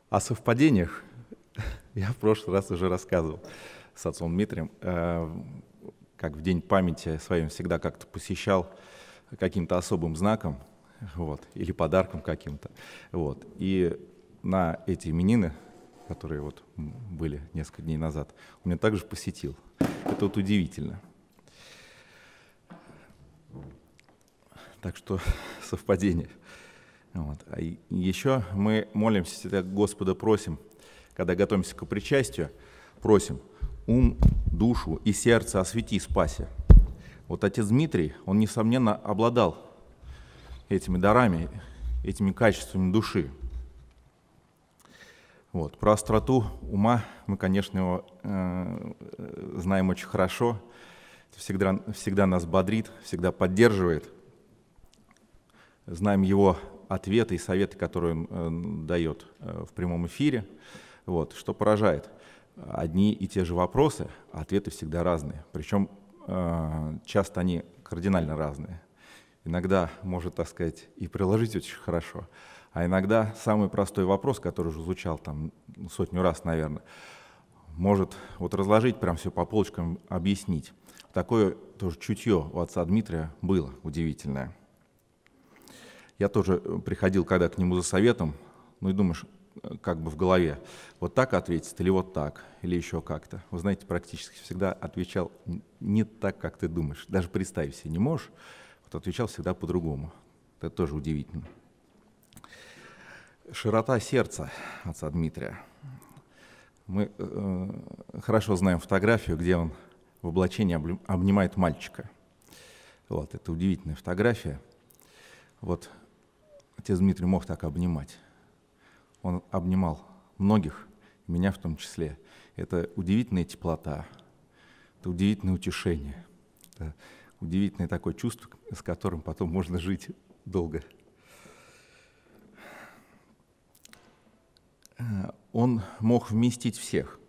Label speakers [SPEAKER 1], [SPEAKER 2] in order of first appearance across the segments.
[SPEAKER 1] О совпадениях я в прошлый раз уже рассказывал с отцом Дмитрием, как в День памяти своим всегда как-то посещал каким-то особым знаком, вот, или подарком каким-то. Вот. И на эти именины, которые вот были несколько дней назад, он меня также посетил. Это вот удивительно. Так что совпадение. Вот. А еще мы молимся, всегда Господа просим, когда готовимся к причастию, просим: ум, душу и сердце освети, спаси. Вот отец Дмитрий, он, несомненно, обладал этими дарами, этими качествами души. Вот. Про остроту ума мы, конечно, его знаем очень хорошо. Всегда нас бодрит, всегда поддерживает. Знаем его ответы и советы, которые он дает в прямом эфире. Вот. Что поражает? Одни и те же вопросы, а ответы всегда разные. Причем часто они кардинально разные. Иногда может, так сказать, и приложить очень хорошо, а иногда самый простой вопрос, который уже звучал там сотню раз, наверное, может вот разложить прям все по полочкам, объяснить. Такое тоже чутье у отца Дмитрия было удивительное. Я тоже приходил когда к нему за советом, ну и думаешь, как бы в голове, вот так ответить или вот так, или еще как-то. Вы знаете, практически всегда отвечал не так, как ты думаешь. Даже представить себе не можешь, вот отвечал всегда по-другому. Это тоже удивительно. Широта сердца отца Дмитрия. Мы хорошо знаем фотографию, где он в облачении обнимает мальчика. Вот, это удивительная фотография. Вот отец Дмитрий мог так обнимать. Он обнимал многих, меня в том числе. Это удивительная теплота, это удивительное утешение, это удивительное такое чувство, с которым потом можно жить долго. Он мог вместить всех.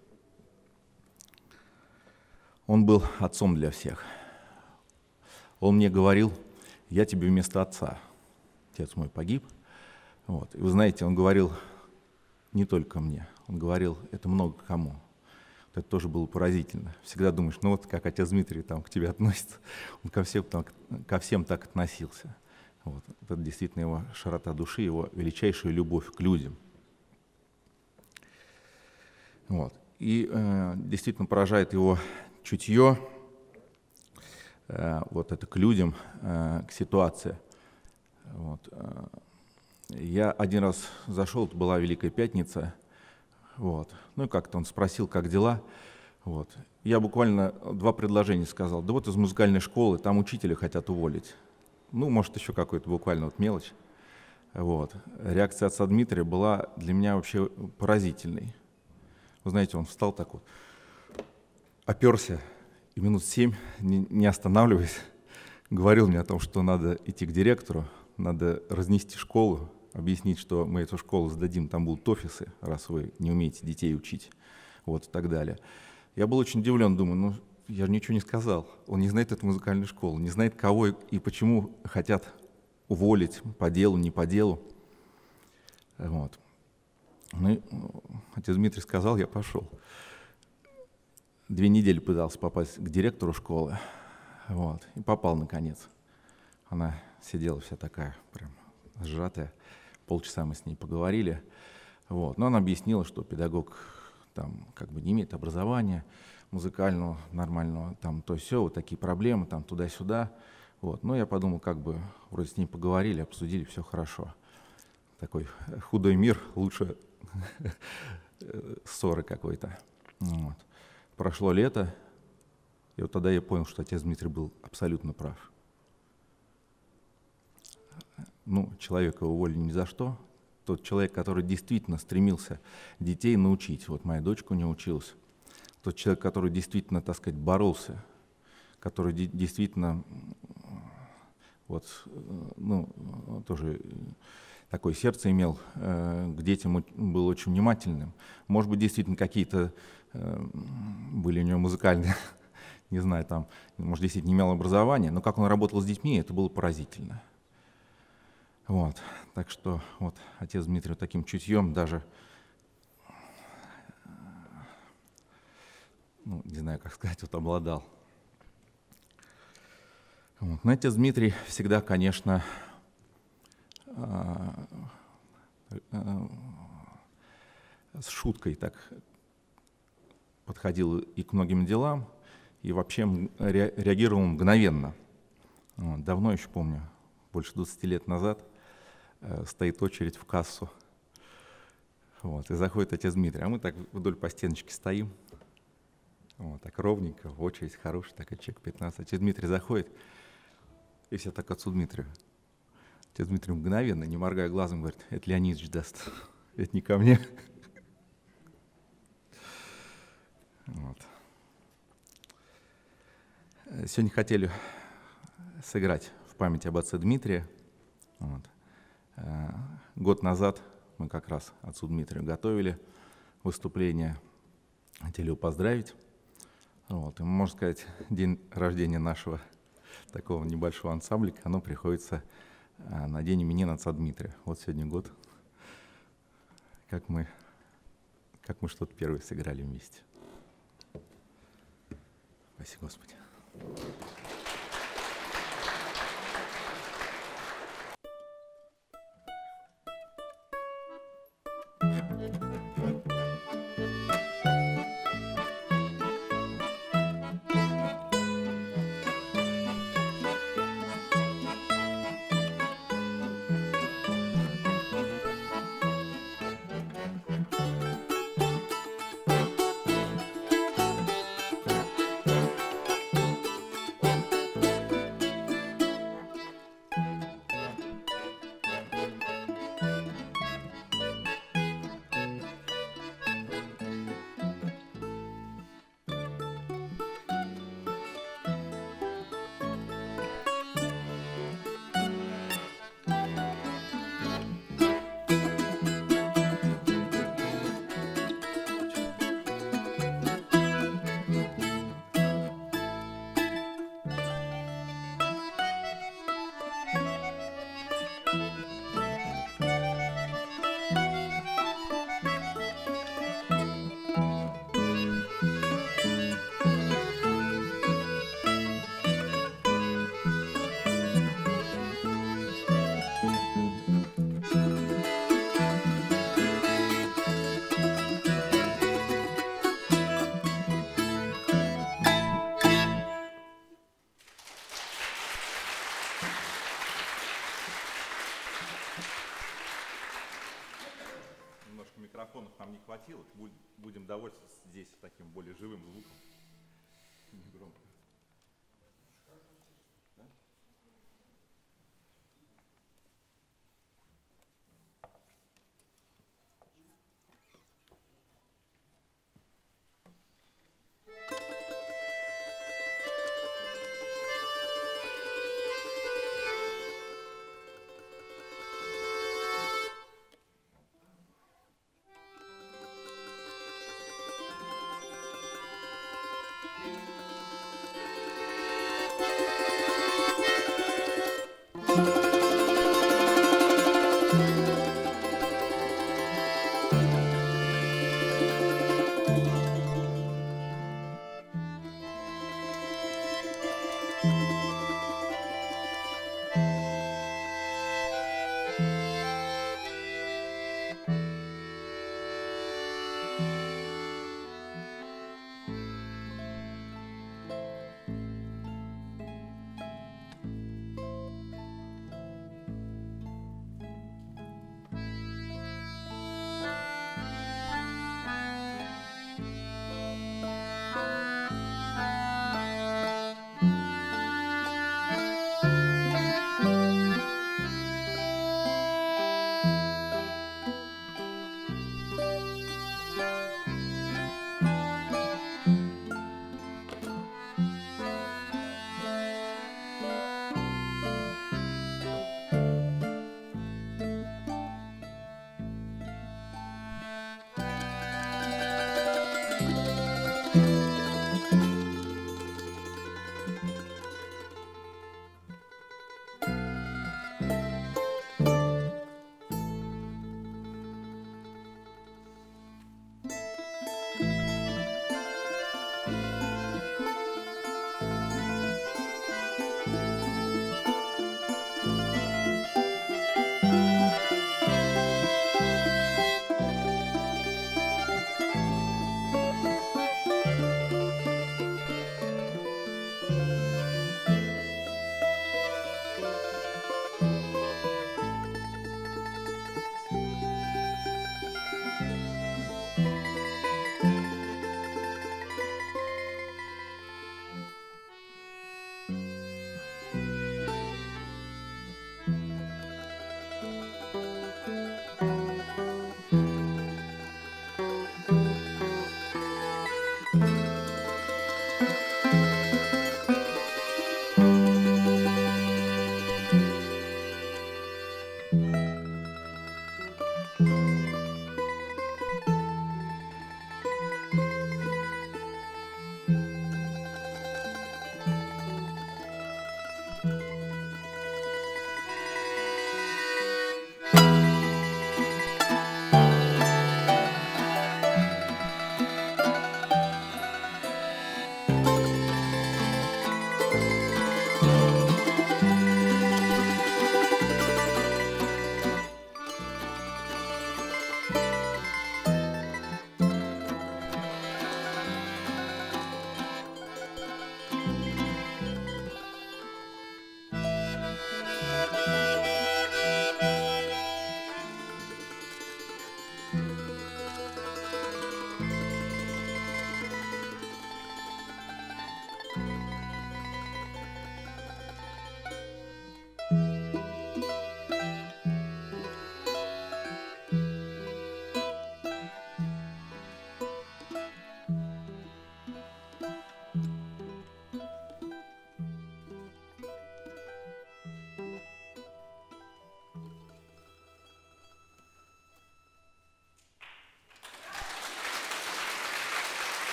[SPEAKER 1] Он был отцом для всех. Он мне говорил: я тебе вместо отца. Отец мой погиб. Вот. И вы знаете, он говорил не только мне, он говорил это много кому. Вот это тоже было поразительно. Всегда думаешь, ну вот как отец Дмитрий там к тебе относится, он ко всем так относился. Вот. Это действительно его широта души, его величайшая любовь к людям. Вот. И действительно поражает его чутье, вот это к людям, к ситуации. Вот. Я один раз зашел, это была Великая Пятница, вот. Ну и как-то он спросил, как дела. Вот. Я буквально 2 предложения сказал: да вот из музыкальной школы, там учителя хотят уволить. Ну, может, еще какую-то буквально вот мелочь. Вот. Реакция отца Дмитрия была для меня вообще поразительной. Вы знаете, он встал так вот, оперся, и минут 7, не останавливаясь, говорил мне о том, что надо идти к директору, надо разнести школу, объяснить, что мы эту школу сдадим, там будут офисы, раз вы не умеете детей учить, вот, и так далее. Я был очень удивлен, думаю, ну, я же ничего не сказал. Он не знает эту музыкальную школу, не знает, кого и почему хотят уволить, по делу, не по делу. Вот. Ну, отец Дмитрий сказал, я пошел. 2 недели пытался попасть к директору школы, вот, и попал наконец. Она сидела вся такая, прям сжатая. Полчаса мы с ней поговорили. Вот. Но она объяснила, что педагог там как бы не имеет образования музыкального, нормального, там то-сё, вот такие проблемы, там туда-сюда. Вот. Но я подумал, как бы вроде с ней поговорили, обсудили, все хорошо. Такой худой мир, лучше ссоры какой-то. Вот. Прошло лето, и вот тогда я понял, что отец Дмитрий был абсолютно прав. Ну, человека уволили ни за что. Тот человек, который действительно стремился детей научить, вот моя дочка у него училась, тот человек, который действительно, так сказать, боролся, который действительно, вот, ну, тоже такое сердце имел, к детям был очень внимательным. Может быть, действительно какие-то были у него музыкальные, не знаю, там, может, действительно не имел образования, но как он работал с детьми, это было поразительно. Вот. Так что вот отец Дмитрий вот таким чутьем даже ну, не знаю, как сказать, вот обладал. Вот. Но отец Дмитрий всегда, конечно, с шуткой так подходил и к многим делам, и вообще реагировал мгновенно. Вот. Давно еще помню, больше 20 лет назад, стоит очередь в кассу. Вот. И заходит отец Дмитрий, а мы так вдоль по стеночке стоим. Вот, так ровненько, в очередь хороший, такой человек 15. Отец Дмитрий заходит, и все так отцу Дмитрию. Отец Дмитрий мгновенно, не моргая глазом, говорит: это Леонидович даст, это не ко мне. Вот. Сегодня хотели сыграть в память об отце Дмитрия. Вот. Год назад мы как раз отцу Дмитрию готовили выступление, хотели его поздравить. Вот. И, можно сказать, день рождения нашего такого небольшого ансамбля, оно приходится на день именин отца Дмитрия. Вот сегодня год, как мы что-то первое сыграли вместе. Спасибо, Господи. Немножко микрофонов нам не хватило. Будем довольствоваться здесь таким более живым звуком. Негромко.